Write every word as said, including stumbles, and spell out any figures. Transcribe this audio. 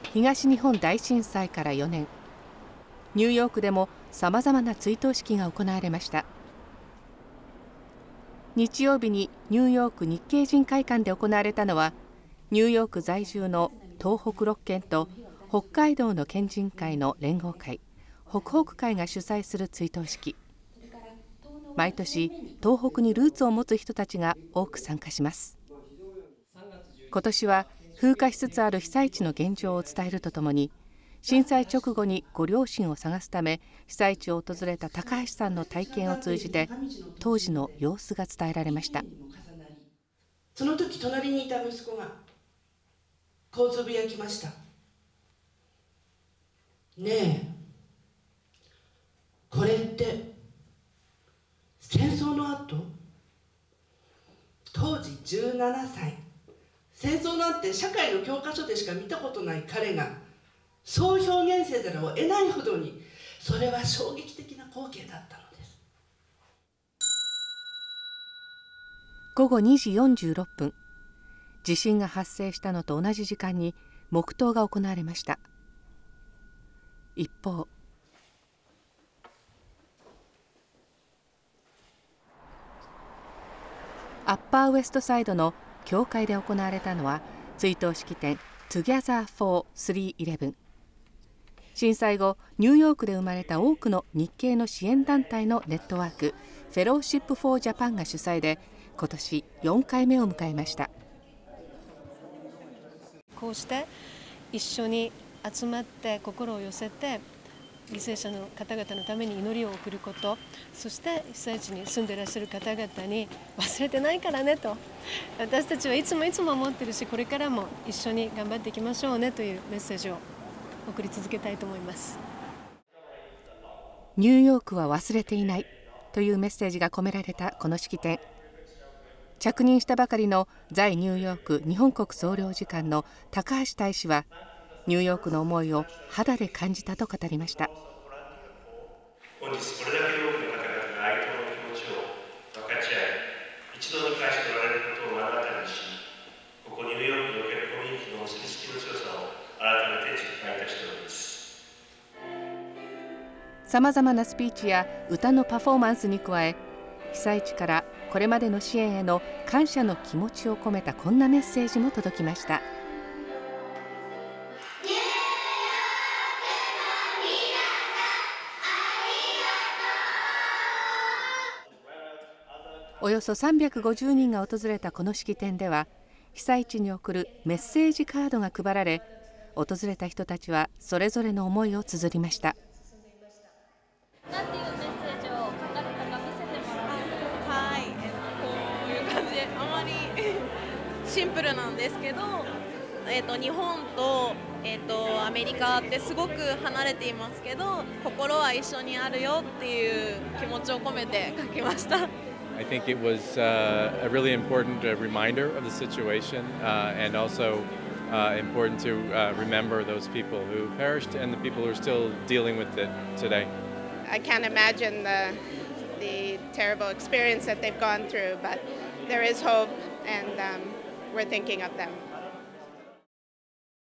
東日本大震災からよねん、ニューヨークでもさまざまな追悼式が行われました。日曜日にニューヨーク日系人会館で行われたのは、ニューヨーク在住の東北ろっけんと北海道の県人会の連合会、北北会が主催する追悼式。毎年東北にルーツを持つ人たちが多く参加します。今年は風化しつつある被災地の現状を伝えるとともに、震災直後にご両親を探すため被災地を訪れた高橋さんの体験を通じて当時の様子が伝えられました。 その時隣にいた息子がこうつぶやきました。ねえ、これって戦争の後、当時じゅうななさい、戦争なんて社会の教科書でしか見たことない彼がそう表現せざるを得ないほどに、それは衝撃的な光景だったのです。 ごごにじよんじゅうろっぷん、地震が発生したのと同じ時間に黙祷が行われました。一方、アッパーウエストサイドの教会で行われたのは追悼式典 Together for スリーイレブン。震災後、ニューヨークで生まれた多くの日系の支援団体のネットワークフェローシップ・フォー・ジャパンが主催で、今年よんかいめを迎えました。 こうして一緒に集まって心を寄せて犠牲者の方々のために祈りを送ること、そして被災地に住んでいらっしゃる方々に忘れてないからねと、私たちはいつもいつも思ってるし、これからも一緒に頑張っていきましょうねというメッセージを送り続けたいと思います。 ニューヨークは忘れていないというメッセージが込められたこの式典。着任したばかりの在ニューヨーク日本国総領事館の高橋大使は、ニューヨークの思いを肌で感じたと語りました。 本日これだけ多くの方々が哀悼の気持ちを分かち合い、一度に返しておられることを目の当たりにし、ここニューヨークにおけるコミュニティの結びつきの強さを改めて実感いたしております。 さまざまなスピーチや歌のパフォーマンスに加え、被災地からこれまでの支援への感謝の気持ちを込めたこんなメッセージも届きました。およそさんびゃくごじゅうにんが訪れたこの式典では、被災地に送るメッセージカードが配られ、訪れた人たちはそれぞれの思いを綴りました。 なんていうメッセージを書かれたか見せてもらって。 はい、えっと、こういう感じで、あまりシンプルなんですけど、えっと、日本と、えっと、アメリカってすごく離れていますけど、心は一緒にあるよっていう気持ちを込めて書きました。 I think it was uh, a really important uh, reminder of the situation uh, and also uh, important to uh, remember those people who perished and the people who are still dealing with it today. I can't imagine the, the terrible experience that they've gone through, but there is hope and um, we're thinking of them.